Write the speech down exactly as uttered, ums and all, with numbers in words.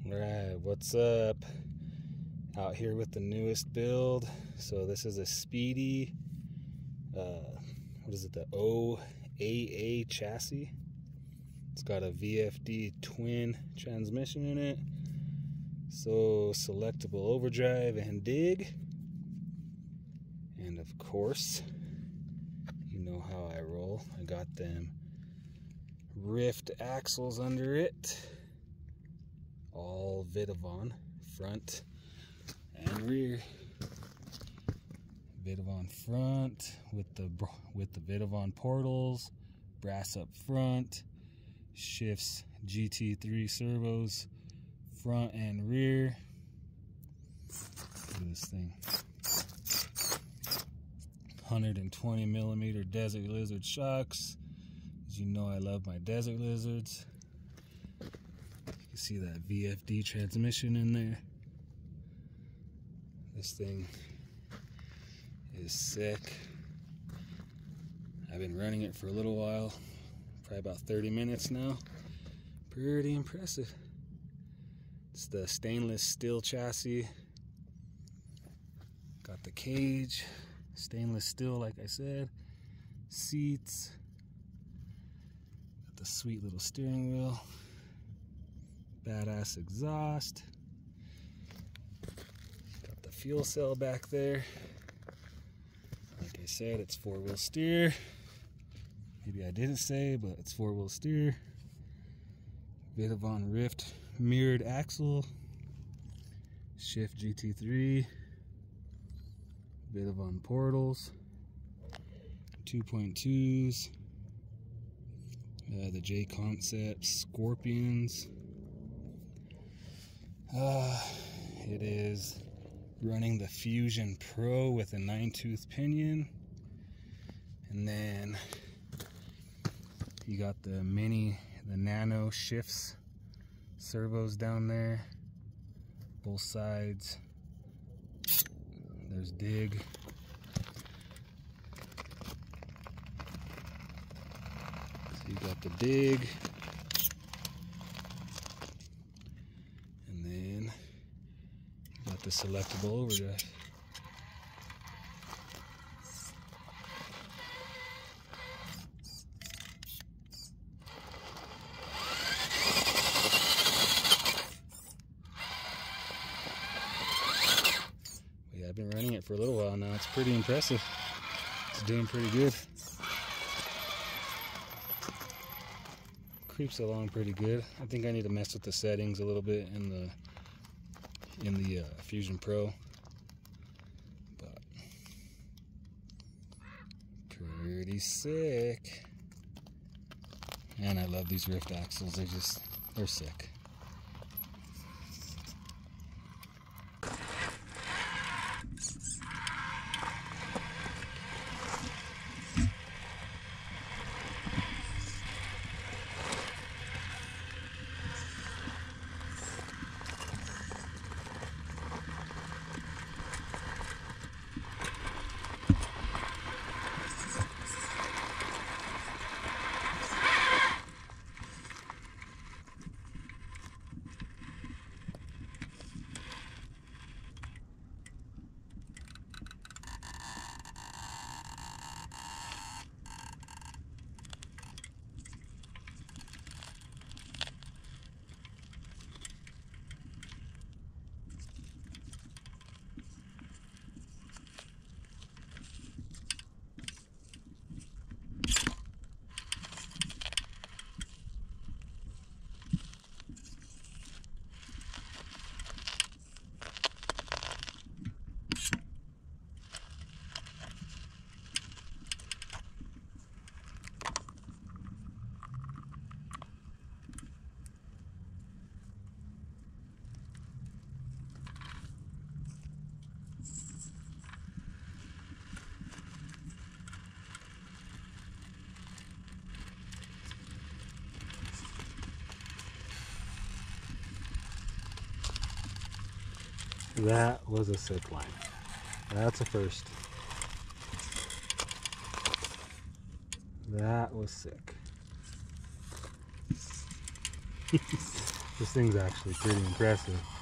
Alright, what's up? Out here with the newest build. So this is a Speedy, uh, what is it, the O A A chassis. It's got a V F D twin transmission in it. So selectable overdrive and dig. And of course, you know how I roll. I got them rift axles under it. All Vidovon, front and rear. Vidovon front with the with the Vidovon portals, brass up front, shifts G T three servos, front and rear. Look at this thing. one hundred twenty millimeter Desert Lizard shocks. As you know, I love my Desert Lizards. You see that V F D transmission in there. This thing is sick. I've been running it for a little while, probably about thirty minutes now. Pretty impressive. It's the stainless steel chassis. Got the cage, stainless steel like I said. Seats. Got the sweet little steering wheel. Badass exhaust. Got the fuel cell back there. Like I said, it's four-wheel steer. Maybe I didn't say, but it's four-wheel steer. Vidovon Rift mirrored axle. Shift G T three. Vidovon portals. two point twos. Uh, the J Concept Scorpions. Uh, it is running the Fusion Pro with a nine tooth pinion, and then you got the mini, the nano shifts servos down there, both sides. There's dig. So you got the dig. The selectable overdrive. Yeah, I've been running it for a little while now. It's pretty impressive. It's doing pretty good. Creeps along pretty good. I think I need to mess with the settings a little bit in the in the uh, Fusion Pro, but pretty sick. And I love these rift axles. They're just, they're sick. That was a sick line. That's a first. That was sick. This thing's actually pretty impressive.